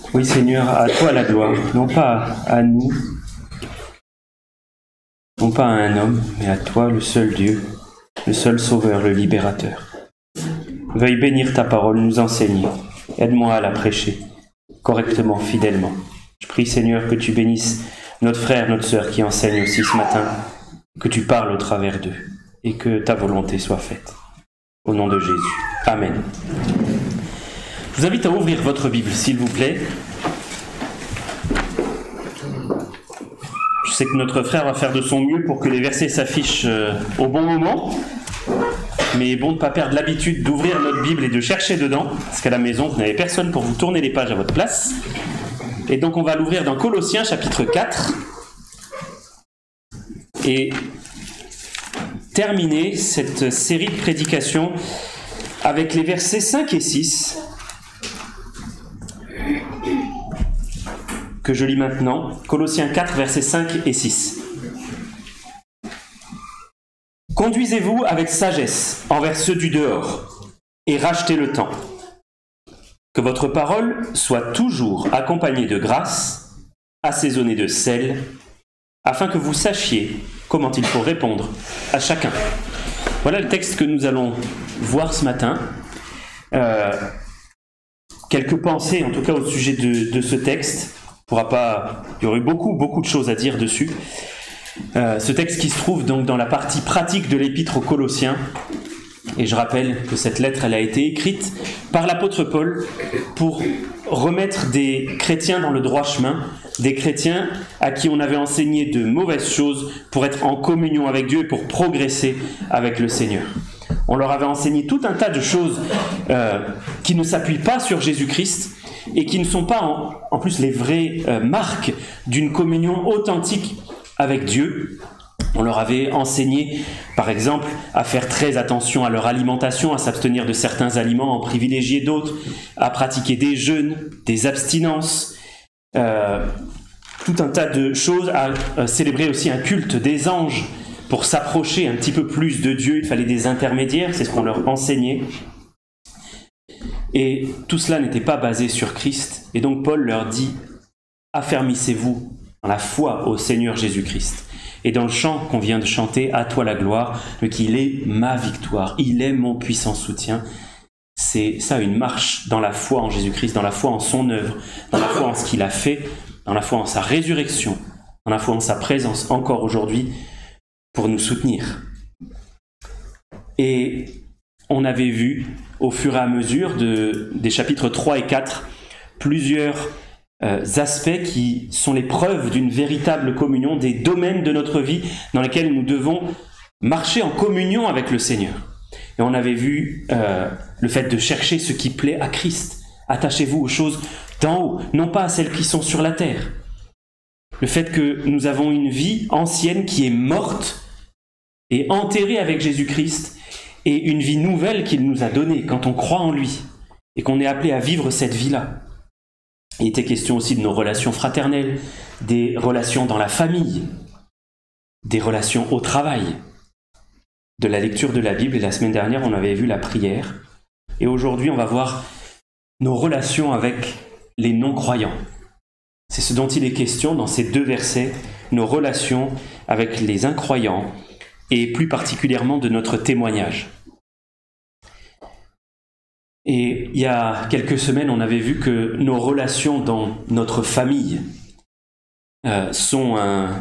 Oui Seigneur, à toi la gloire, non pas à nous, non pas à un homme, mais à toi le seul Dieu, le seul Sauveur, le Libérateur. Veuille bénir ta parole, nous enseigner. Aide-moi à la prêcher, correctement, fidèlement. Je prie Seigneur que tu bénisses notre frère, notre sœur qui enseigne aussi ce matin, que tu parles au travers d'eux et que ta volonté soit faite. Au nom de Jésus. Amen. Je vous invite à ouvrir votre Bible, s'il vous plaît. Je sais que notre frère va faire de son mieux pour que les versets s'affichent au bon moment. Mais bon de ne pas perdre l'habitude d'ouvrir notre Bible et de chercher dedans, parce qu'à la maison, vous n'avez personne pour vous tourner les pages à votre place. Et donc on va l'ouvrir dans Colossiens chapitre 4 et terminer cette série de prédications avec les versets 5 et 6 que je lis maintenant. Colossiens 4, versets 5 et 6. Conduisez-vous avec sagesse envers ceux du dehors et rachetez le temps. Que votre parole soit toujours accompagnée de grâce, assaisonnée de sel, afin que vous sachiez comment il faut répondre à chacun. Voilà le texte que nous allons voir ce matin. Quelques pensées en tout cas au sujet de ce texte. Il y aurait beaucoup de choses à dire dessus. Ce texte qui se trouve donc dans la partie pratique de l'épître aux Colossiens. Et je rappelle que cette lettre, elle a été écrite par l'apôtre Paul pour remettre des chrétiens dans le droit chemin, des chrétiens à qui on avait enseigné de mauvaises choses pour être en communion avec Dieu et pour progresser avec le Seigneur. On leur avait enseigné tout un tas de choses qui ne s'appuient pas sur Jésus-Christ et qui ne sont pas en plus les vraies marques d'une communion authentique avec Dieu. On leur avait enseigné, par exemple, à faire très attention à leur alimentation, à s'abstenir de certains aliments, à en privilégier d'autres, à pratiquer des jeûnes, des abstinences, tout un tas de choses, à célébrer aussi un culte des anges. Pour s'approcher un petit peu plus de Dieu, il fallait des intermédiaires, c'est ce qu'on leur enseignait. Et tout cela n'était pas basé sur Christ. Et donc Paul leur dit, affermissez-vous dans la foi au Seigneur Jésus-Christ. Et dans le chant qu'on vient de chanter, à toi la gloire, qu'il est ma victoire, il est mon puissant soutien. C'est ça une marche dans la foi en Jésus-Christ, dans la foi en son œuvre, dans la foi en ce qu'il a fait, dans la foi en sa résurrection, dans la foi en sa présence encore aujourd'hui pour nous soutenir. Et on avait vu au fur et à mesure des chapitres 3 et 4 plusieurs aspects qui sont les preuves d'une véritable communion, des domaines de notre vie dans lesquels nous devons marcher en communion avec le Seigneur. Et on avait vu le fait de chercher ce qui plaît à Christ. Attachez-vous aux choses d'en haut, non pas à celles qui sont sur la terre. Le fait que nous avons une vie ancienne qui est morte et enterrée avec Jésus-Christ et une vie nouvelle qu'il nous a donnée quand on croit en lui et qu'on est appelé à vivre cette vie-là. Il était question aussi de nos relations fraternelles, des relations dans la famille, des relations au travail, de la lecture de la Bible. Et la semaine dernière, on avait vu la prière. Et aujourd'hui, on va voir nos relations avec les non-croyants. C'est ce dont il est question dans ces deux versets, nos relations avec les incroyants et plus particulièrement de notre témoignage. Et il y a quelques semaines, on avait vu que nos relations dans notre famille sont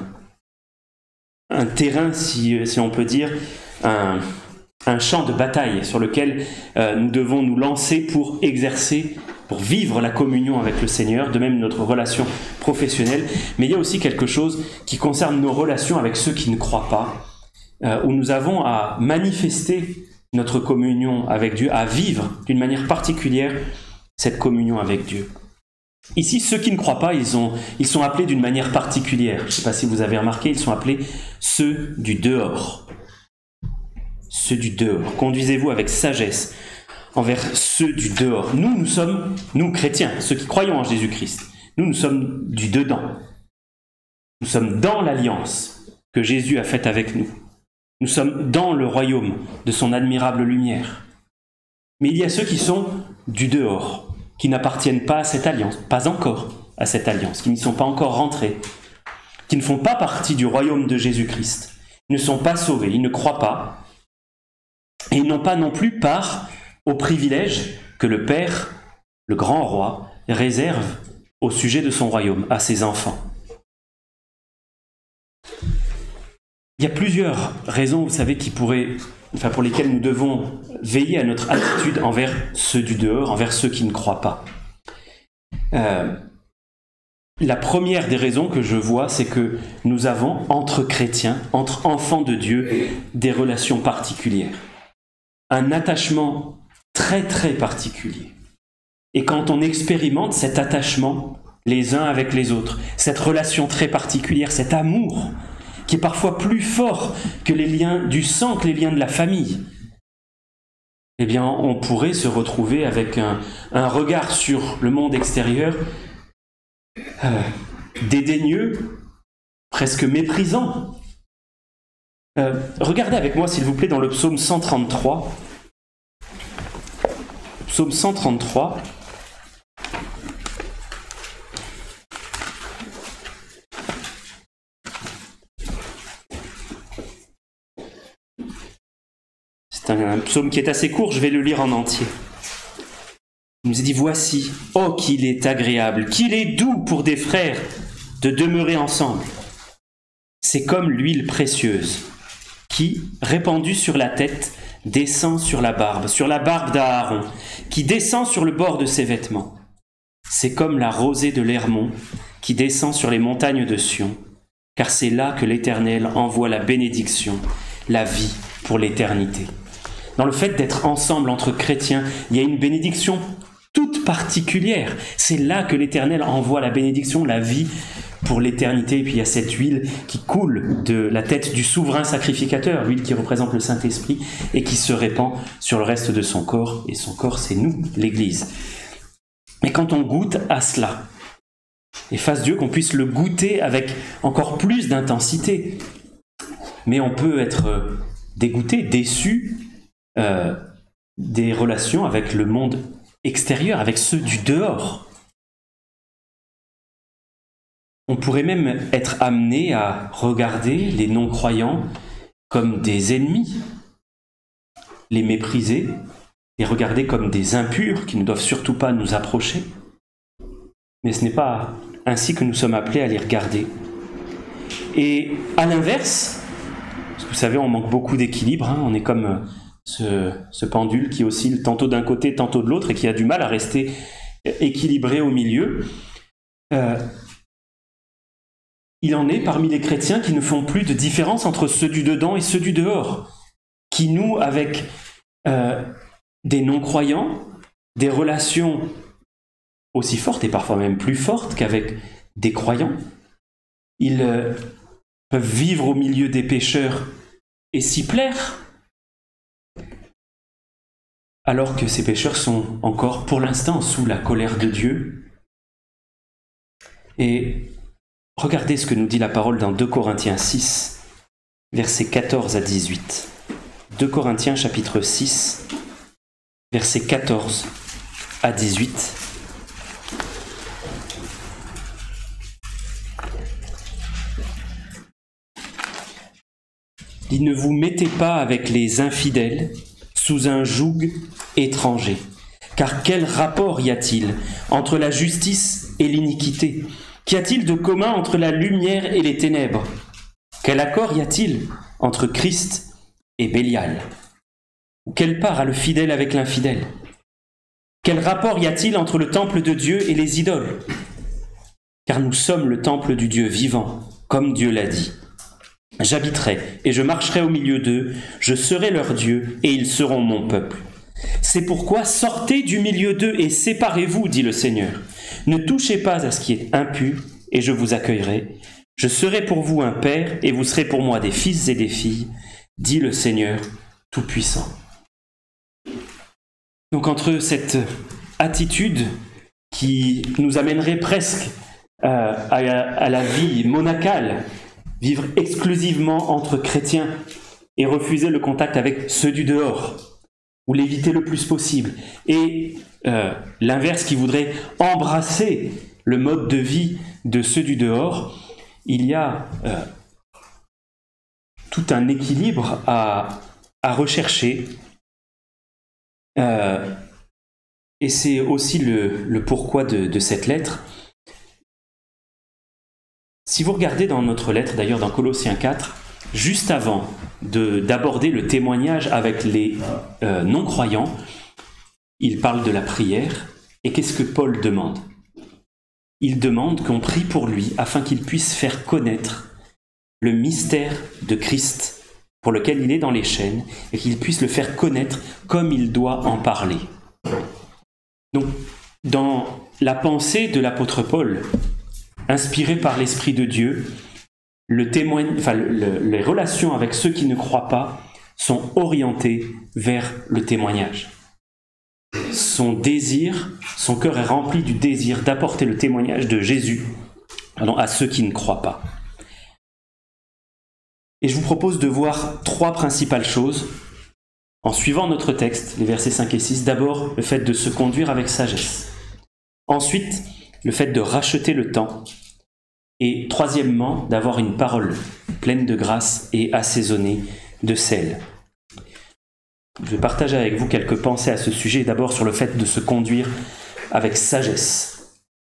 un terrain, si on peut dire, un champ de bataille sur lequel nous devons nous lancer pour exercer, pour vivre la communion avec le Seigneur, de même notre relation professionnelle. Mais il y a aussi quelque chose qui concerne nos relations avec ceux qui ne croient pas, où nous avons à manifester notre communion avec Dieu, à vivre d'une manière particulière cette communion avec Dieu. Ici, ceux qui ne croient pas, ils sont appelés d'une manière particulière. Je ne sais pas si vous avez remarqué, ils sont appelés ceux du dehors. Ceux du dehors. Conduisez-vous avec sagesse envers ceux du dehors. Nous sommes, nous chrétiens, ceux qui croyons en Jésus-Christ, nous sommes du dedans. Nous sommes dans l'alliance que Jésus a faite avec nous. Nous sommes dans le royaume de son admirable lumière. Mais il y a ceux qui sont du dehors. qui n'appartiennent pas à cette alliance, pas encore à cette alliance, qui n'y sont pas encore rentrés, qui ne font pas partie du royaume de Jésus-Christ. Ils ne sont pas sauvés, ils ne croient pas, et ils n'ont pas non plus part au privilège que le Père, le grand roi, réserve au sujet de son royaume, à ses enfants. Il y a plusieurs raisons, vous savez, pour lesquelles nous devons veiller à notre attitude envers ceux du dehors, envers ceux qui ne croient pas. La première des raisons que je vois, c'est que nous avons, entre chrétiens, entre enfants de Dieu, des relations particulières. Un attachement très très particulier. Et quand on expérimente cet attachement les uns avec les autres, cette relation très particulière, cet amour qui est parfois plus fort que les liens du sang, que les liens de la famille, eh bien on pourrait se retrouver avec un regard sur le monde extérieur dédaigneux, presque méprisant. Regardez avec moi s'il vous plaît dans le psaume 133. Psaume 133. C'est un psaume qui est assez court, je vais le lire en entier. Il nous est dit, voici, oh qu'il est agréable, qu'il est doux pour des frères de demeurer ensemble. C'est comme l'huile précieuse qui, répandue sur la tête, descend sur la barbe d'Aaron, qui descend sur le bord de ses vêtements. C'est comme la rosée de l'Hermon qui descend sur les montagnes de Sion, car c'est là que l'Éternel envoie la bénédiction, la vie pour l'éternité. Dans le fait d'être ensemble entre chrétiens, il y a une bénédiction toute particulière. C'est là que l'Éternel envoie la bénédiction, la vie pour l'éternité. Et puis il y a cette huile qui coule de la tête du souverain sacrificateur, l'huile qui représente le Saint-Esprit et qui se répand sur le reste de son corps. Et son corps, c'est nous, l'Église. Et quand on goûte à cela, et fasse Dieu qu'on puisse le goûter avec encore plus d'intensité, mais on peut être dégoûté, déçu des relations avec le monde extérieur, avec ceux du dehors. On pourrait même être amené à regarder les non-croyants comme des ennemis, les mépriser, les regarder comme des impurs qui ne doivent surtout pas nous approcher. Mais ce n'est pas ainsi que nous sommes appelés à les regarder. Et à l'inverse, parce que vous savez, on manque beaucoup d'équilibre, on est comme ce pendule qui oscille tantôt d'un côté, tantôt de l'autre, et qui a du mal à rester équilibré au milieu. Il en est parmi les chrétiens qui ne font plus de différence entre ceux du dedans et ceux du dehors, qui nouent avec des non-croyants, des relations aussi fortes et parfois même plus fortes qu'avec des croyants. Ils peuvent vivre au milieu des pécheurs et s'y plaire, alors que ces pécheurs sont encore pour l'instant sous la colère de Dieu. Et regardez ce que nous dit la parole dans 2 Corinthiens 6, versets 14 à 18. 2 Corinthiens chapitre 6, versets 14 à 18. « Ne vous mettez pas avec les infidèles sous un joug étranger. Car quel rapport y a-t-il entre la justice et l'iniquité? Qu'y a-t-il de commun entre la lumière et les ténèbres? Quel accord y a-t-il entre Christ et Bélial? Ou quelle part a le fidèle avec l'infidèle? Quel rapport y a-t-il entre le temple de Dieu et les idoles? Car nous sommes le temple du Dieu vivant, comme Dieu l'a dit. J'habiterai et je marcherai au milieu d'eux, je serai leur Dieu et ils seront mon peuple. C'est pourquoi sortez du milieu d'eux et séparez-vous, dit le Seigneur. Ne touchez pas à ce qui est impur et je vous accueillerai. Je serai pour vous un père et vous serez pour moi des fils et des filles, dit le Seigneur Tout-Puissant. » Donc entre cette attitude qui nous amènerait presque à la vie monacale, vivre exclusivement entre chrétiens et refuser le contact avec ceux du dehors, ou l'éviter le plus possible, et l'inverse qui voudrait embrasser le mode de vie de ceux du dehors, il y a tout un équilibre à rechercher. Et c'est aussi le pourquoi de cette lettre. Si vous regardez dans notre lettre, d'ailleurs dans Colossiens 4, juste avant d'aborder le témoignage avec les non-croyants, il parle de la prière. Et qu'est-ce que Paul demande? Il demande qu'on prie pour lui afin qu'il puisse faire connaître le mystère de Christ pour lequel il est dans les chaînes et qu'il puisse le faire connaître comme il doit en parler. Donc, dans la pensée de l'apôtre Paul, inspirée par l'Esprit de Dieu, les relations avec ceux qui ne croient pas sont orientées vers le témoignage. Son cœur est rempli du désir d'apporter le témoignage de Jésus à ceux qui ne croient pas. Et je vous propose de voir 3 principales choses en suivant notre texte, les versets 5 et 6. D'abord, le fait de se conduire avec sagesse. Ensuite, le fait de racheter le temps. Et troisièmement, d'avoir une parole pleine de grâce et assaisonnée de sel. Je vais partager avec vous quelques pensées à ce sujet, d'abord sur le fait de se conduire avec sagesse.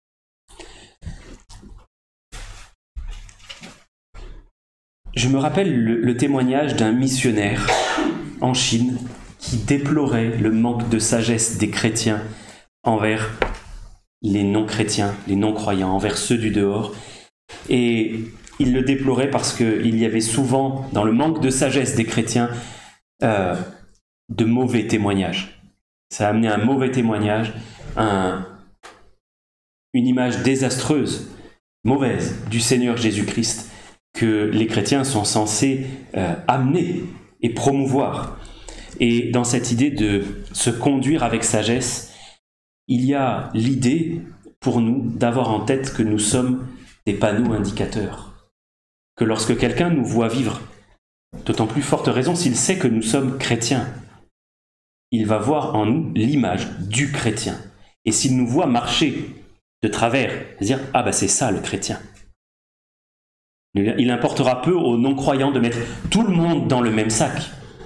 Je me rappelle le témoignage d'un missionnaire en Chine qui déplorait le manque de sagesse des chrétiens envers les non-chrétiens, les non-croyants, envers ceux du dehors. Et il le déplorait parce qu'il y avait souvent, dans le manque de sagesse des chrétiens, de mauvais témoignages. Ça a amené un mauvais témoignage, une image désastreuse, mauvaise du Seigneur Jésus-Christ que les chrétiens sont censés amener et promouvoir. Et dans cette idée de se conduire avec sagesse, il y a l'idée pour nous d'avoir en tête que nous sommes des panneaux indicateurs. Que lorsque quelqu'un nous voit vivre, d'autant plus forte raison s'il sait que nous sommes chrétiens, il va voir en nous l'image du chrétien. Et s'il nous voit marcher de travers, dire « Ah ben c'est ça le chrétien ». Il importera peu aux non-croyants de mettre tout le monde dans le même sac.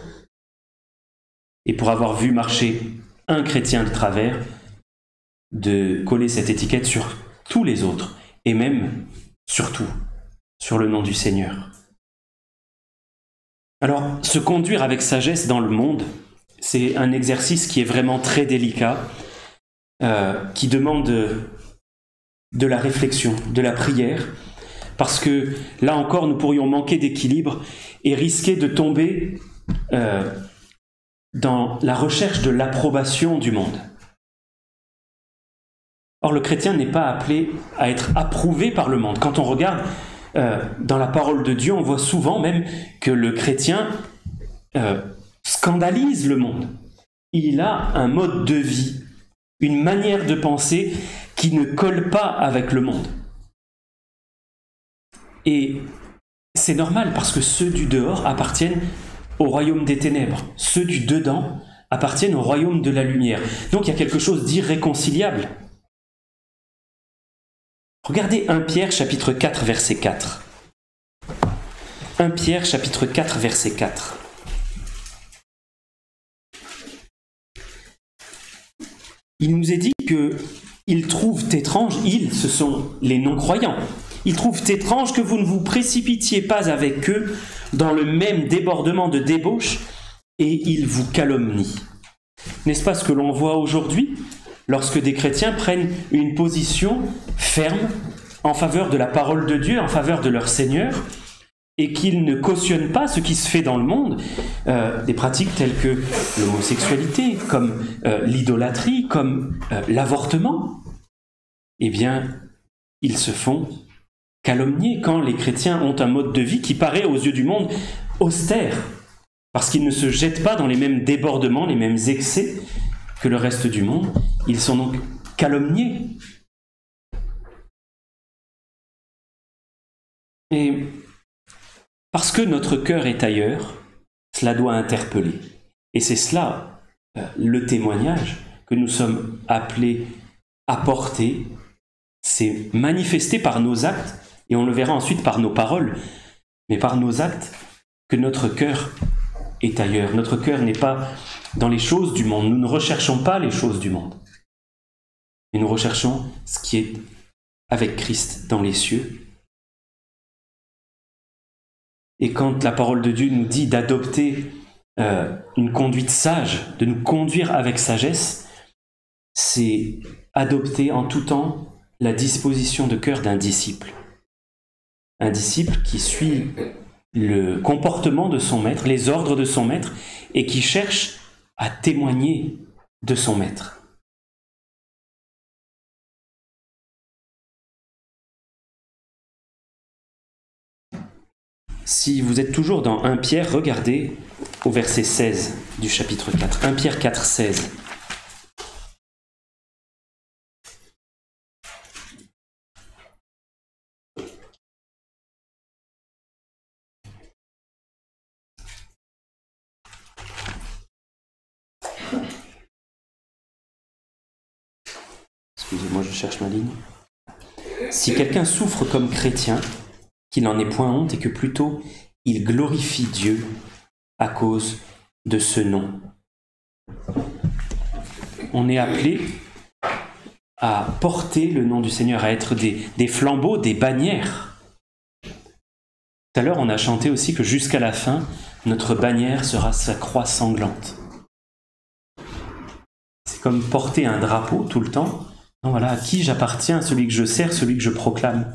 Et pour avoir vu marcher un chrétien de travers, de coller cette étiquette sur tous les autres, et même, surtout, sur le nom du Seigneur. Alors, se conduire avec sagesse dans le monde, c'est un exercice qui est vraiment très délicat, qui demande de la réflexion, de la prière, parce que là encore, nous pourrions manquer d'équilibre et risquer de tomber dans la recherche de l'approbation du monde. Or, le chrétien n'est pas appelé à être approuvé par le monde. Quand on regarde dans la parole de Dieu, on voit souvent même que le chrétien scandalise le monde. Il a un mode de vie, une manière de penser qui ne colle pas avec le monde. Et c'est normal parce que ceux du dehors appartiennent au royaume des ténèbres. Ceux du dedans appartiennent au royaume de la lumière. Donc il y a quelque chose d'irréconciliable. Regardez 1 Pierre chapitre 4 verset 4. 1 Pierre chapitre 4 verset 4. Il nous est dit qu'ils trouvent étrange, ce sont les non-croyants, ils trouvent étrange que vous ne vous précipitiez pas avec eux dans le même débordement de débauche et ils vous calomnient. N'est-ce pas ce que l'on voit aujourd'hui lorsque des chrétiens prennent une position ferme en faveur de la parole de Dieu, en faveur de leur Seigneur, et qu'ils ne cautionnent pas ce qui se fait dans le monde, des pratiques telles que l'homosexualité, comme l'idolâtrie, comme l'avortement, eh bien, ils se font calomnier quand les chrétiens ont un mode de vie qui paraît aux yeux du monde austère, parce qu'ils ne se jettent pas dans les mêmes débordements, les mêmes excès que le reste du monde. Ils sont donc calomniés. Et parce que notre cœur est ailleurs, cela doit interpeller. Et c'est cela le témoignage que nous sommes appelés à porter, c'est manifesté par nos actes, et on le verra ensuite par nos paroles, mais par nos actes, que notre cœur est ailleurs. Notre cœur n'est pas dans les choses du monde. Nous ne recherchons pas les choses du monde, mais nous recherchons ce qui est avec Christ dans les cieux. Et quand la parole de Dieu nous dit d'adopter une conduite sage, de nous conduire avec sagesse, c'est adopter en tout temps la disposition de cœur d'un disciple. Un disciple qui suit le comportement de son maître, les ordres de son maître, et qui cherche à témoigner de son maître. Si vous êtes toujours dans 1 Pierre, regardez au verset 16 du chapitre 4. 1 Pierre 4, 16. Excusez-moi, je cherche ma ligne. Si quelqu'un souffre comme chrétien, qu'il n'en ait point honte et que plutôt il glorifie Dieu à cause de ce nom. On est appelé à porter le nom du Seigneur, à être des flambeaux, des bannières. Tout à l'heure, on a chanté aussi que jusqu'à la fin, notre bannière sera sa croix sanglante. C'est comme porter un drapeau tout le temps. Non, voilà, à qui j'appartiens, celui que je sers, celui que je proclame.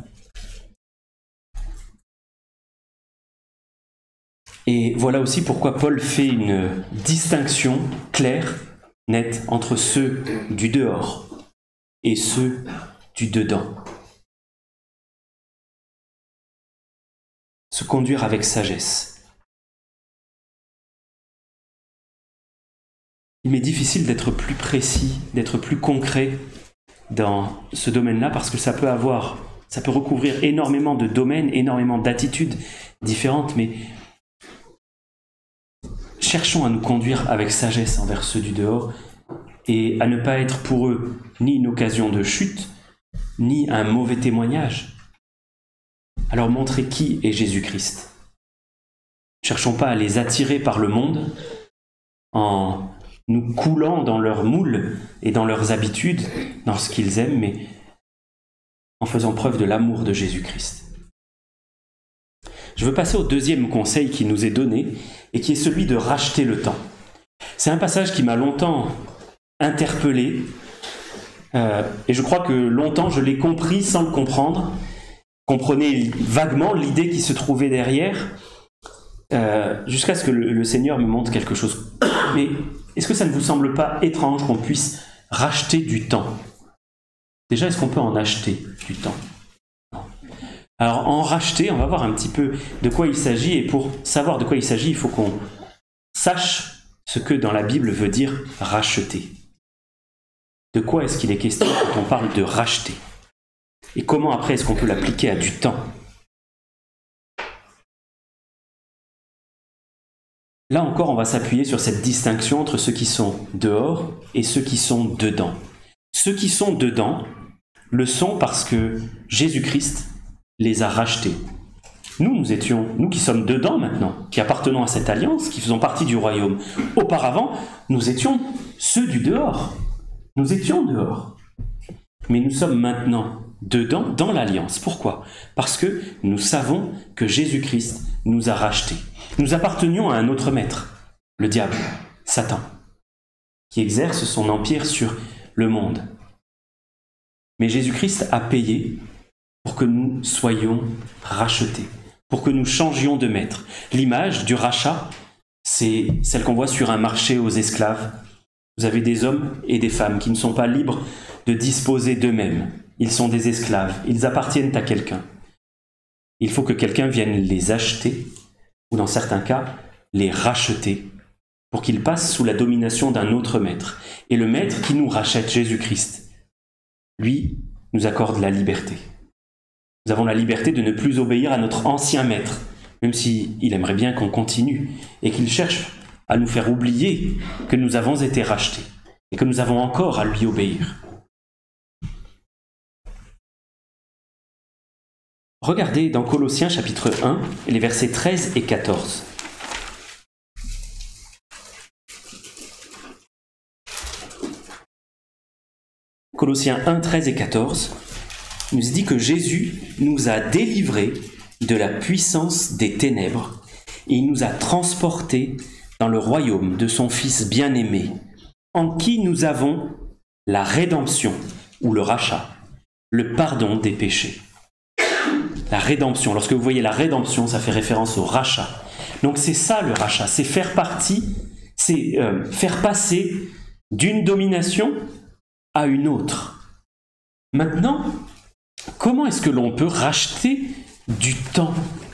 Et voilà aussi pourquoi Paul fait une distinction claire, nette, entre ceux du dehors et ceux du dedans. Se conduire avec sagesse. Il m'est difficile d'être plus précis, d'être plus concret dans ce domaine-là, parce que ça peut recouvrir énormément de domaines, énormément d'attitudes différentes, mais cherchons à nous conduire avec sagesse envers ceux du dehors et à ne pas être pour eux ni une occasion de chute, ni un mauvais témoignage. Alors montrez qui est Jésus-Christ. Ne cherchons pas à les attirer par le monde en nous coulant dans leurs moules et dans leurs habitudes, dans ce qu'ils aiment, mais en faisant preuve de l'amour de Jésus-Christ. Je veux passer au deuxième conseil qui nous est donné et qui est celui de racheter le temps. C'est un passage qui m'a longtemps interpellé et je crois que longtemps je l'ai compris sans le comprendre. Comprenez vaguement l'idée qui se trouvait derrière jusqu'à ce que le Seigneur me montre quelque chose. Mais est-ce que ça ne vous semble pas étrange qu'on puisse racheter du temps? Déjà, est-ce qu'on peut en acheter du temps? Alors, en racheter, on va voir un petit peu de quoi il s'agit, et pour savoir de quoi il s'agit, il faut qu'on sache ce que dans la Bible veut dire racheter. De quoi est-ce qu'il est question quand on parle de racheter? Et comment après est-ce qu'on peut l'appliquer à du temps? Là encore, on va s'appuyer sur cette distinction entre ceux qui sont dehors et ceux qui sont dedans. Ceux qui sont dedans le sont parce que Jésus-Christ les a rachetés. Nous qui sommes dedans maintenant, qui appartenons à cette alliance, qui faisons partie du royaume. Auparavant, nous étions ceux du dehors. Nous étions dehors. Mais nous sommes maintenant dedans, dans l'alliance. Pourquoi? Parce que nous savons que Jésus-Christ nous a rachetés. Nous appartenions à un autre maître, le diable, Satan, qui exerce son empire sur le monde. Mais Jésus-Christ a payé pour que nous soyons rachetés, pour que nous changions de maître. L'image du rachat, c'est celle qu'on voit sur un marché aux esclaves. Vous avez des hommes et des femmes qui ne sont pas libres de disposer d'eux-mêmes. Ils sont des esclaves, ils appartiennent à quelqu'un. Il faut que quelqu'un vienne les acheter, ou dans certains cas, les racheter, pour qu'ils passent sous la domination d'un autre maître. Et le maître qui nous rachète, Jésus-Christ, lui, nous accorde la liberté. Nous avons la liberté de ne plus obéir à notre ancien maître, même s'il aimerait bien qu'on continue, et qu'il cherche à nous faire oublier que nous avons été rachetés et que nous avons encore à lui obéir. Regardez dans Colossiens chapitre 1, les versets 13 et 14. Colossiens 1, 13 et 14 nous dit que Jésus nous a délivrés de la puissance des ténèbres et il nous a transportés dans le royaume de son Fils bien-aimé, en qui nous avons la rédemption ou le rachat, le pardon des péchés. La rédemption, lorsque vous voyez la rédemption, ça fait référence au rachat. Donc c'est ça le rachat, c'est faire partie, c'est faire passer d'une domination à une autre. Maintenant, comment est-ce que l'on peut racheter du temps?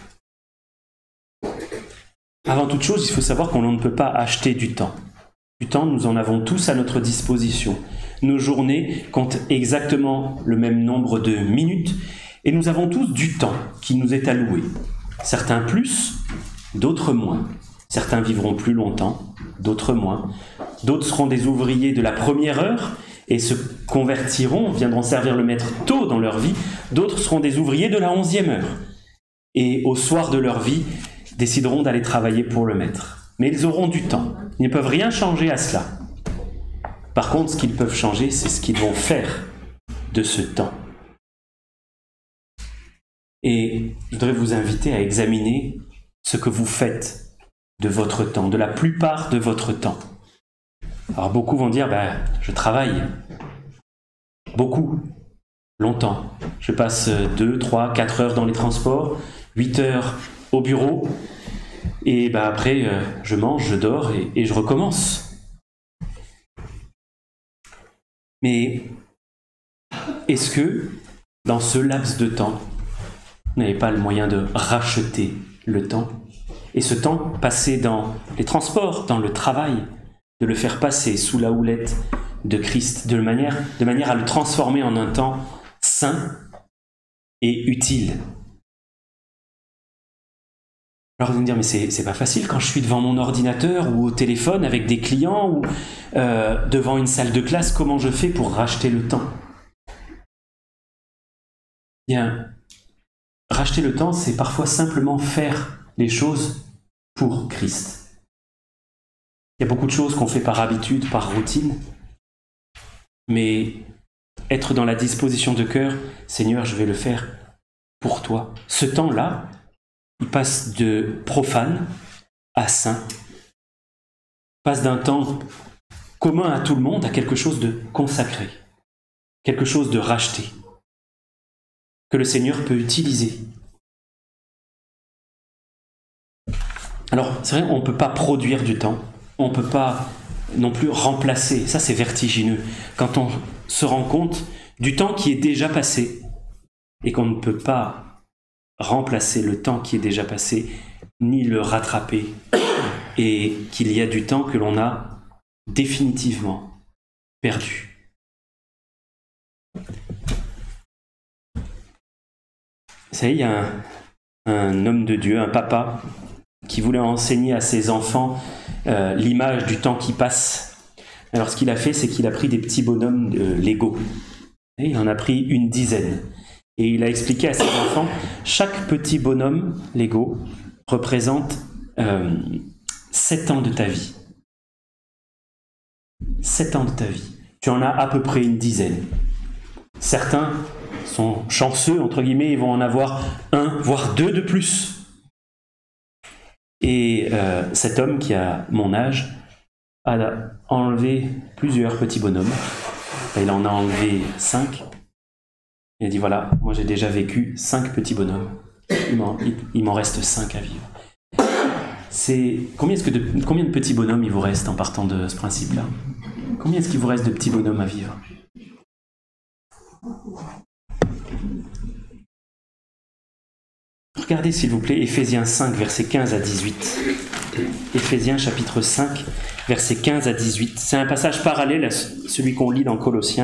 Avant toute chose, il faut savoir qu'on ne peut pas acheter du temps. Du temps, nous en avons tous à notre disposition. Nos journées comptent exactement le même nombre de minutes et nous avons tous du temps qui nous est alloué. Certains plus, d'autres moins. Certains vivront plus longtemps, d'autres moins. D'autres seront des ouvriers de la première heure et se convertiront, viendront servir le maître tôt dans leur vie. D'autres seront des ouvriers de la 11e heure. Et au soir de leur vie, décideront d'aller travailler pour le maître. Mais ils auront du temps. Ils ne peuvent rien changer à cela. Par contre, ce qu'ils peuvent changer, c'est ce qu'ils vont faire de ce temps. Et je voudrais vous inviter à examiner ce que vous faites de votre temps, de la plupart de votre temps. Alors beaucoup vont dire, je travaille. Beaucoup. Longtemps. Je passe 2, 3, 4 heures dans les transports, 8 heures au bureau, et après je mange, je dors et je recommence. Mais est-ce que dans ce laps de temps, vous n'avez pas le moyen de racheter le temps? Et ce temps passé dans les transports, dans le travail, de le faire passer sous la houlette de Christ, de manière à le transformer en un temps saint et utile. Alors vous allez me dire, mais c'est pas facile quand je suis devant mon ordinateur ou au téléphone avec des clients ou devant une salle de classe, comment je fais pour racheter le temps? Bien, racheter le temps, c'est parfois simplement faire les choses pour Christ. Il y a beaucoup de choses qu'on fait par habitude, par routine, mais être dans la disposition de cœur, Seigneur, je vais le faire pour toi. Ce temps-là, il passe de profane à saint, passe d'un temps commun à tout le monde à quelque chose de consacré, quelque chose de racheté, que le Seigneur peut utiliser. Alors, c'est vrai, on ne peut pas produire du temps, on ne peut pas non plus remplacer, ça c'est vertigineux, quand on se rend compte du temps qui est déjà passé et qu'on ne peut pas remplacer le temps qui est déjà passé, ni le rattraper, et qu'il y a du temps que l'on a définitivement perdu. Vous savez, il y a un homme de Dieu, un papa, qui voulait enseigner à ses enfants l'image du temps qui passe. Alors ce qu'il a fait, c'est qu'il a pris des petits bonhommes Lego. Et il en a pris une dizaine. Et il a expliqué à ses enfants, chaque petit bonhomme Lego représente 7 ans de ta vie. 7 ans de ta vie. Tu en as à peu près une dizaine. Certains sont chanceux, entre guillemets, ils vont en avoir 1, voire 2 de plus. Et cet homme qui a mon âge a enlevé plusieurs petits bonhommes. Il en a enlevé 5. Il a dit voilà, moi j'ai déjà vécu 5 petits bonhommes. Il m'en reste 5 à vivre. Combien de petits bonhommes il vous reste en partant de ce principe-là? Combien est-ce qu'il vous reste de petits bonhommes à vivre? Regardez s'il vous plaît Éphésiens 5, versets 15 à 18. Éphésiens chapitre 5, versets 15 à 18. C'est un passage parallèle à celui qu'on lit dans Colossiens.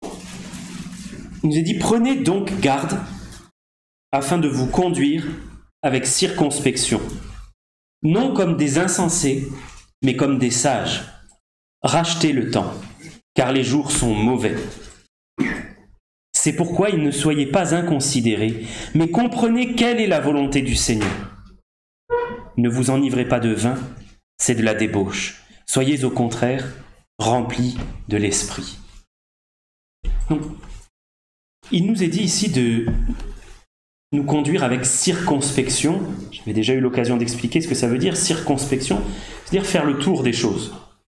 Il nous est dit, prenez donc garde afin de vous conduire avec circonspection, non comme des insensés, mais comme des sages. Rachetez le temps, car les jours sont mauvais. C'est pourquoi ne soyez pas inconsidérés, mais comprenez quelle est la volonté du Seigneur. Ne vous enivrez pas de vin, c'est de la débauche. Soyez au contraire remplis de l'Esprit. Donc, il nous est dit ici de nous conduire avec circonspection. J'avais déjà eu l'occasion d'expliquer ce que ça veut dire, circonspection, c'est-à-dire faire le tour des choses.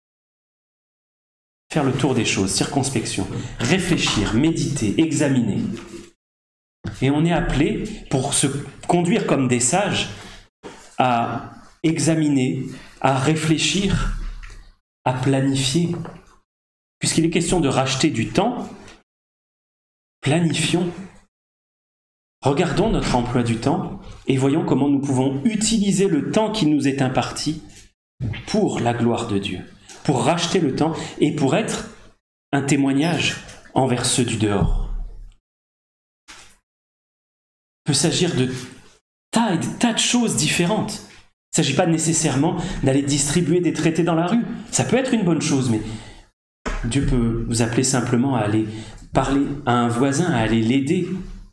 Faire le tour des choses, circonspection. Réfléchir, méditer, examiner. Et on est appelé, pour se conduire comme des sages, à examiner, à réfléchir, à planifier. Puisqu'il est question de racheter du temps, planifions. Regardons notre emploi du temps et voyons comment nous pouvons utiliser le temps qui nous est imparti pour la gloire de Dieu, pour racheter le temps et pour être un témoignage envers ceux du dehors. Il peut s'agir de tas de choses différentes. Il ne s'agit pas nécessairement d'aller distribuer des traités dans la rue. Ça peut être une bonne chose, mais Dieu peut vous appeler simplement à aller parler à un voisin, à aller l'aider,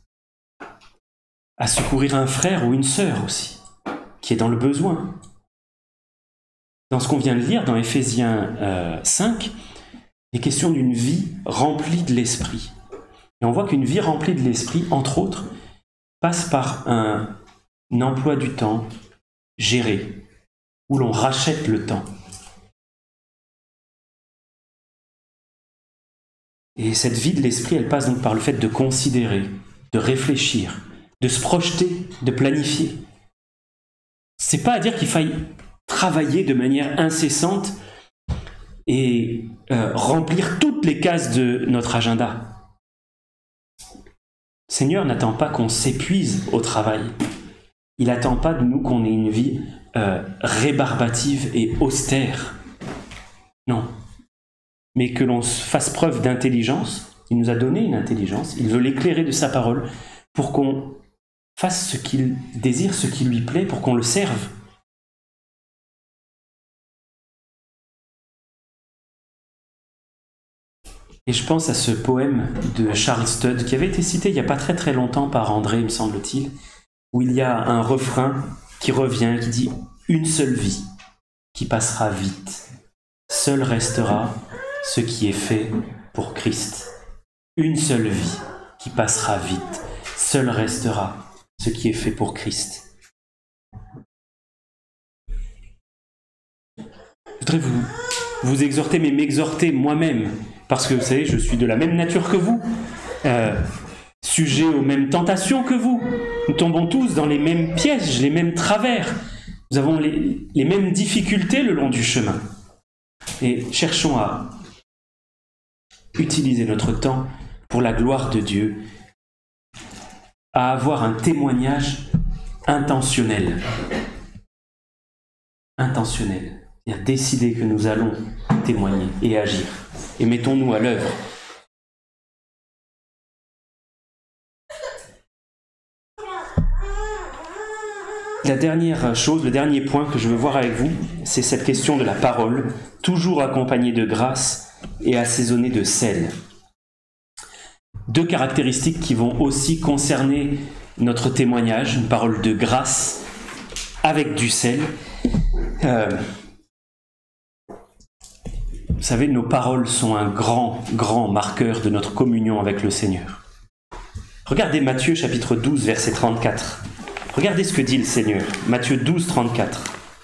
à secourir un frère ou une sœur aussi, qui est dans le besoin. Dans ce qu'on vient de lire, dans Éphésiens 5, il est question d'une vie remplie de l'Esprit. Et on voit qu'une vie remplie de l'Esprit, entre autres, passe par un emploi du temps géré, où l'on rachète le temps. Et cette vie de l'Esprit, elle passe donc par le fait de considérer, de réfléchir, de se projeter, de planifier. C'est pas à dire qu'il faille travailler de manière incessante et remplir toutes les cases de notre agenda. Le Seigneur n'attend pas qu'on s'épuise au travail. Il n'attend pas de nous qu'on ait une vie rébarbative et austère. Non. Mais que l'on fasse preuve d'intelligence. Il nous a donné une intelligence. Il veut l'éclairer de sa parole pour qu'on fasse ce qu'il désire, ce qui lui plaît, pour qu'on le serve. Et je pense à ce poème de Charles Studd qui avait été cité il n'y a pas très très longtemps par André, me semble-t-il, où il y a un refrain qui revient, qui dit « Une seule vie qui passera vite, seul restera ce qui est fait pour Christ. Une seule vie qui passera vite, seul restera ce qui est fait pour Christ. » Je voudrais vous exhorter, mais m'exhorter moi-même, parce que vous savez, je suis de la même nature que vous, sujet aux mêmes tentations que vous. Nous tombons tous dans les mêmes pièges, les mêmes travers. Nous avons les mêmes difficultés le long du chemin. Et cherchons à utiliser notre temps pour la gloire de Dieu, à avoir un témoignage intentionnel. Intentionnel. C'est-à-dire décider que nous allons témoigner et agir. Et mettons-nous à l'œuvre. La dernière chose, le dernier point que je veux voir avec vous, c'est cette question de la parole, toujours accompagnée de grâce et assaisonnée de sel. Deux caractéristiques qui vont aussi concerner notre témoignage, une parole de grâce avec du sel. Vous savez, nos paroles sont un grand marqueur de notre communion avec le Seigneur. Regardez Matthieu chapitre 12, verset 34. Regardez ce que dit le Seigneur. Matthieu 12, 34.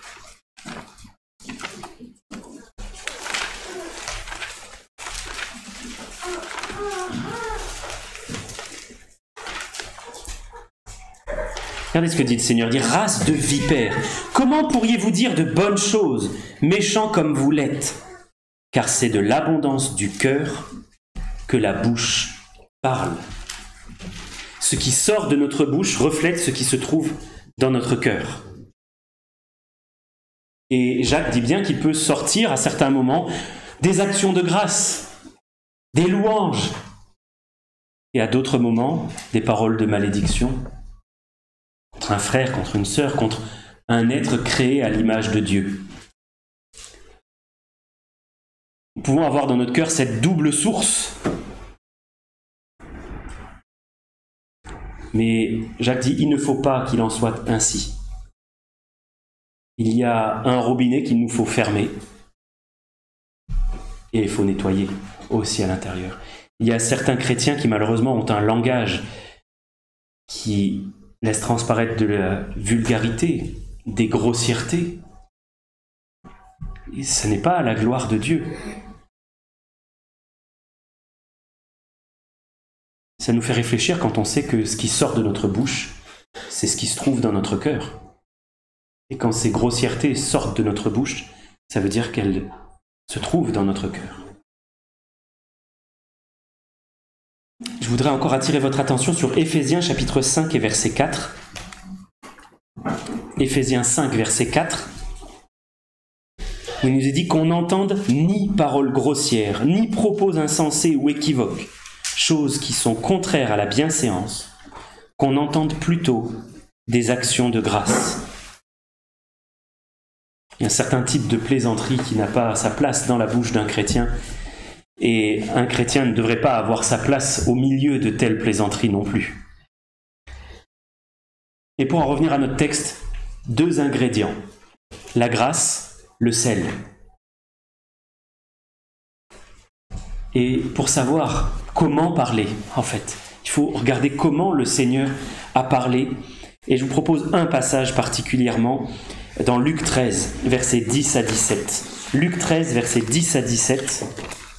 Regardez ce que dit le Seigneur. Il dit « Race de vipères, comment pourriez-vous dire de bonnes choses, méchants comme vous l'êtes ? Car c'est de l'abondance du cœur que la bouche parle. » Ce qui sort de notre bouche reflète ce qui se trouve dans notre cœur. Et Jacques dit bien qu'il peut sortir à certains moments des actions de grâce, des louanges, et à d'autres moments des paroles de malédiction, contre un frère, contre une sœur, contre un être créé à l'image de Dieu. Nous pouvons avoir dans notre cœur cette double source. Mais Jacques dit, il ne faut pas qu'il en soit ainsi. Il y a un robinet qu'il nous faut fermer et il faut nettoyer aussi à l'intérieur. Il y a certains chrétiens qui malheureusement ont un langage qui laisse transparaître de la vulgarité, des grossièretés. Et ce n'est pas à la gloire de Dieu. Ça nous fait réfléchir quand on sait que ce qui sort de notre bouche, c'est ce qui se trouve dans notre cœur. Et quand ces grossièretés sortent de notre bouche, ça veut dire qu'elles se trouvent dans notre cœur. Je voudrais encore attirer votre attention sur Éphésiens chapitre 5 et verset 4. Éphésiens 5, verset 4. Où il nous est dit qu'on n'entende ni paroles grossières, ni propos insensés ou équivoques, choses qui sont contraires à la bienséance, qu'on entende plutôt des actions de grâce. Il y a un certain type de plaisanterie qui n'a pas sa place dans la bouche d'un chrétien, et un chrétien ne devrait pas avoir sa place au milieu de telles plaisanteries non plus. Et pour en revenir à notre texte, 2 ingrédients, la grâce, le sel. Et pour savoir comment parler, en fait, il faut regarder comment le Seigneur a parlé. Et je vous propose un passage particulièrement dans Luc 13, versets 10 à 17. Luc 13, versets 10 à 17.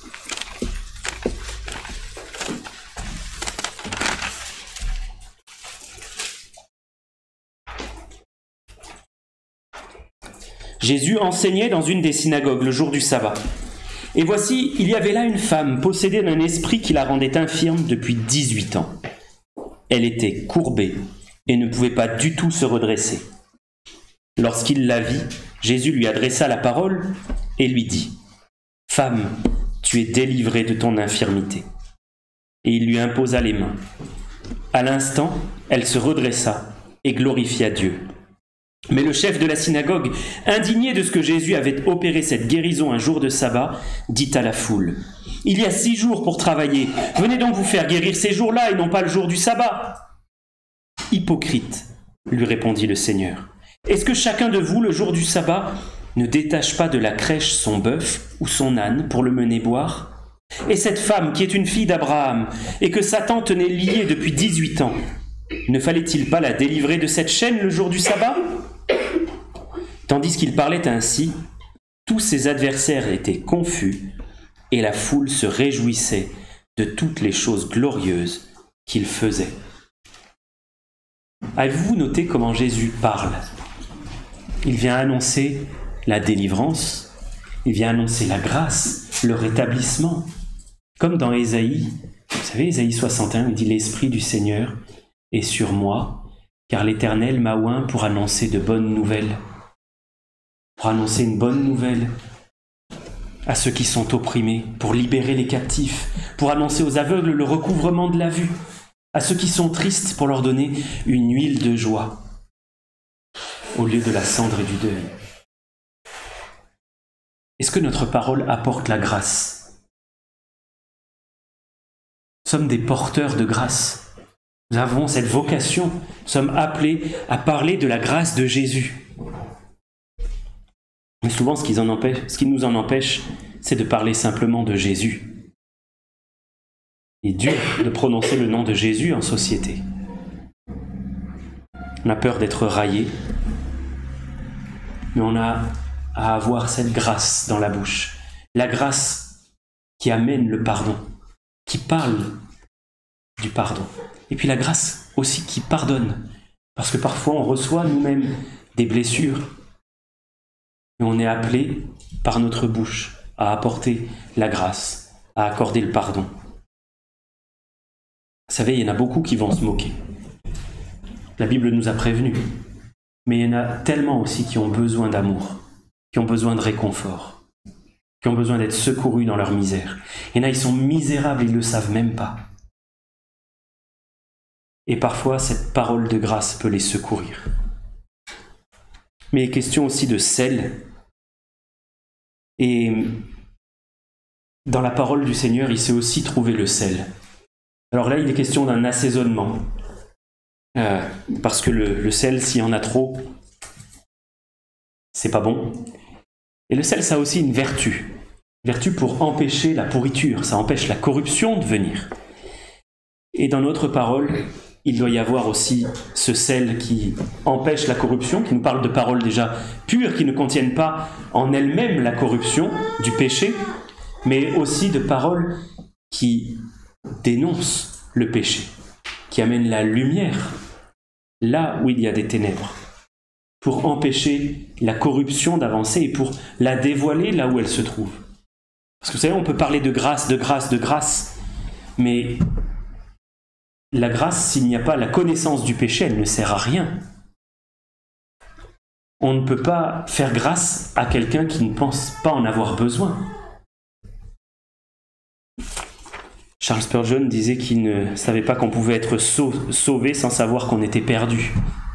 Jésus enseignait dans une des synagogues le jour du sabbat. Et voici, il y avait là une femme possédée d'un esprit qui la rendait infirme depuis 18 ans. Elle était courbée et ne pouvait pas du tout se redresser. Lorsqu'il la vit, Jésus lui adressa la parole et lui dit « Femme, tu es délivrée de ton infirmité. » Et il lui imposa les mains. À l'instant, elle se redressa et glorifia Dieu. Mais le chef de la synagogue, indigné de ce que Jésus avait opéré cette guérison un jour de sabbat, dit à la foule « Il y a 6 jours pour travailler, venez donc vous faire guérir ces jours-là et non pas le jour du sabbat. » « Hypocrite, lui répondit le Seigneur, est-ce que chacun de vous, le jour du sabbat, ne détache pas de la crèche son bœuf ou son âne pour le mener boire ? Et cette femme qui est une fille d'Abraham et que Satan tenait liée depuis 18 ans, ne fallait-il pas la délivrer de cette chaîne le jour du sabbat ? Tandis qu'il parlait ainsi, tous ses adversaires étaient confus et la foule se réjouissait de toutes les choses glorieuses qu'il faisait. Avez-vous noté comment Jésus parle ? Il vient annoncer la délivrance, il vient annoncer la grâce, le rétablissement. Comme dans Ésaïe, vous savez, Ésaïe 61, il dit « L'Esprit du Seigneur est sur moi, car l'Éternel m'a oint pour annoncer de bonnes nouvelles. » Pour annoncer une bonne nouvelle à ceux qui sont opprimés, pour libérer les captifs, pour annoncer aux aveugles le recouvrement de la vue, à ceux qui sont tristes, pour leur donner une huile de joie au lieu de la cendre et du deuil. Est-ce que notre parole apporte la grâce ? Nous sommes des porteurs de grâce. Nous avons cette vocation. Nous sommes appelés à parler de la grâce de Jésus. Mais souvent, ce qui nous en empêche, c'est de parler simplement de Jésus. Il est dur de prononcer le nom de Jésus en société. On a peur d'être raillé, mais on a à avoir cette grâce dans la bouche. La grâce qui amène le pardon, qui parle du pardon. Et puis la grâce aussi qui pardonne, parce que parfois on reçoit nous-mêmes des blessures, mais on est appelé par notre bouche à apporter la grâce, à accorder le pardon. Vous savez, il y en a beaucoup qui vont se moquer. La Bible nous a prévenus. Mais il y en a tellement aussi qui ont besoin d'amour, qui ont besoin de réconfort, qui ont besoin d'être secourus dans leur misère. Il y en a, ils sont misérables, ils ne le savent même pas. Et parfois, cette parole de grâce peut les secourir. Mais il est question aussi de sel. Et dans la parole du Seigneur, il sait aussi trouver le sel. Alors là, il est question d'un assaisonnement. Parce que le sel, s'il y en a trop, c'est pas bon. Et le sel, ça a aussi une vertu. Vertu pour empêcher la pourriture. Ça empêche la corruption de venir. Et dans notre parole, il doit y avoir aussi ce sel qui empêche la corruption, qui nous parle de paroles déjà pures, qui ne contiennent pas en elles-mêmes la corruption du péché, mais aussi de paroles qui dénoncent le péché, qui amènent la lumière là où il y a des ténèbres, pour empêcher la corruption d'avancer et pour la dévoiler là où elle se trouve. Parce que vous savez, on peut parler de grâce, de grâce, de grâce, mais la grâce, s'il n'y a pas la connaissance du péché, elle ne sert à rien. On ne peut pas faire grâce à quelqu'un qui ne pense pas en avoir besoin. Charles Spurgeon disait qu'il ne savait pas qu'on pouvait être sauvé sans savoir qu'on était perdu.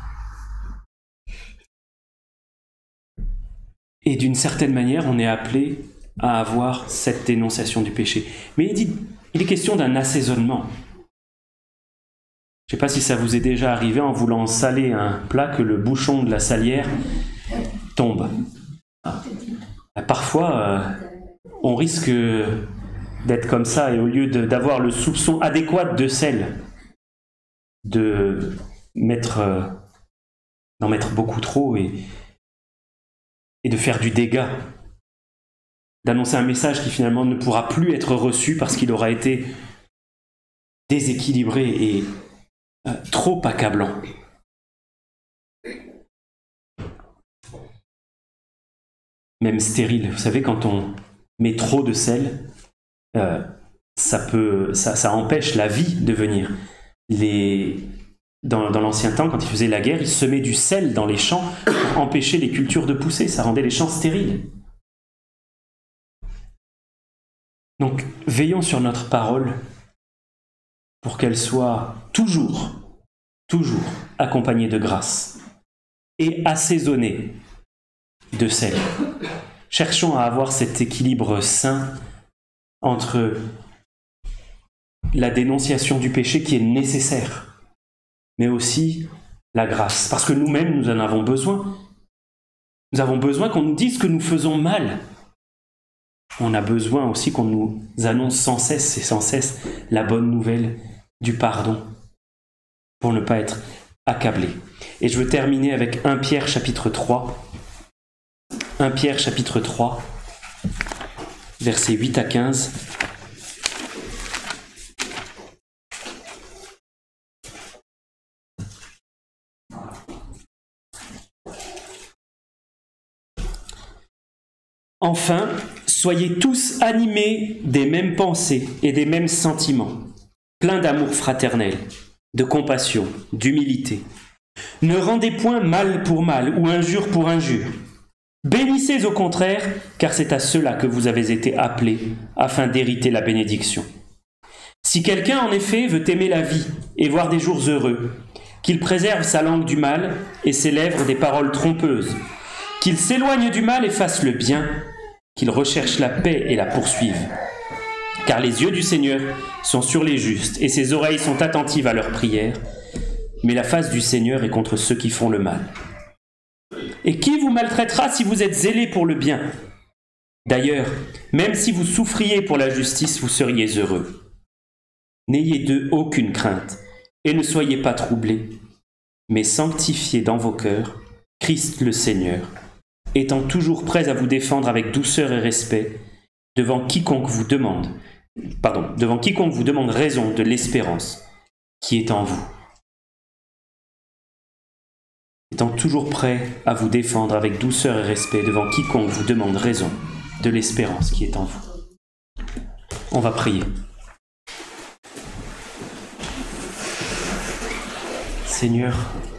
Et d'une certaine manière, on est appelé à avoir cette dénonciation du péché. Mais il est question d'un assaisonnement. Je ne sais pas si ça vous est déjà arrivé en voulant saler un plat que le bouchon de la salière tombe. Parfois, on risque d'être comme ça et au lieu d'avoir le soupçon adéquat de sel, d'en mettre beaucoup trop et de faire du dégât, d'annoncer un message qui finalement ne pourra plus être reçu parce qu'il aura été déséquilibré et trop accablant. Même stérile. Vous savez, quand on met trop de sel, ça empêche la vie de venir. Dans l'ancien temps, quand ils faisaient la guerre, ils semaient du sel dans les champs pour empêcher les cultures de pousser. Ça rendait les champs stériles. Donc, veillons sur notre parole pour qu'elle soit toujours accompagnée de grâce et assaisonnée de sel. Cherchons à avoir cet équilibre sain entre la dénonciation du péché qui est nécessaire, mais aussi la grâce, parce que nous-mêmes, nous en avons besoin. Nous avons besoin qu'on nous dise que nous faisons mal. On a besoin aussi qu'on nous annonce sans cesse la bonne nouvelle du pardon, pour ne pas être accablé. Et je veux terminer avec 1 Pierre chapitre 3. 1 Pierre chapitre 3, versets 8 à 15. Enfin, soyez tous animés des mêmes pensées et des mêmes sentiments, pleins d'amour fraternel, de compassion, d'humilité. Ne rendez point mal pour mal ou injure pour injure. Bénissez au contraire, car c'est à cela que vous avez été appelés, afin d'hériter la bénédiction. Si quelqu'un en effet veut aimer la vie et voir des jours heureux, qu'il préserve sa langue du mal et ses lèvres des paroles trompeuses, qu'il s'éloigne du mal et fasse le bien, qu'il recherche la paix et la poursuive. Car les yeux du Seigneur sont sur les justes et ses oreilles sont attentives à leurs prières, mais la face du Seigneur est contre ceux qui font le mal. Et qui vous maltraitera si vous êtes zélés pour le bien? D'ailleurs, même si vous souffriez pour la justice, vous seriez heureux. N'ayez d'eux aucune crainte, et ne soyez pas troublés, mais sanctifiez dans vos cœurs Christ le Seigneur, étant toujours prêts à vous défendre avec douceur et respect devant quiconque vous demande raison de l'espérance qui est en vous. Étant toujours prêts à vous défendre avec douceur et respect devant quiconque vous demande raison de l'espérance qui est en vous. On va prier. Seigneur,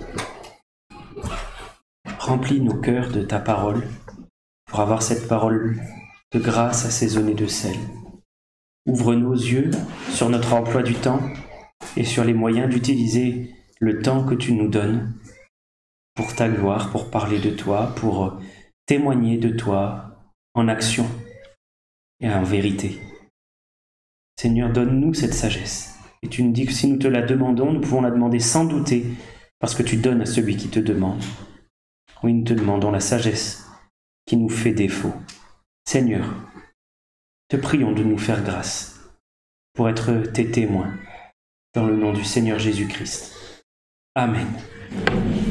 remplis nos cœurs de ta parole pour avoir cette parole de grâce assaisonnée de sel. Ouvre nos yeux sur notre emploi du temps et sur les moyens d'utiliser le temps que tu nous donnes pour ta gloire, pour parler de toi, pour témoigner de toi en action et en vérité. Seigneur, donne-nous cette sagesse. Et tu nous dis que si nous te la demandons, nous pouvons la demander sans douter, parce que tu donnes à celui qui te demande. Oui, nous te demandons la sagesse qui nous fait défaut. Seigneur, te prions de nous faire grâce pour être tes témoins, dans le nom du Seigneur Jésus-Christ. Amen.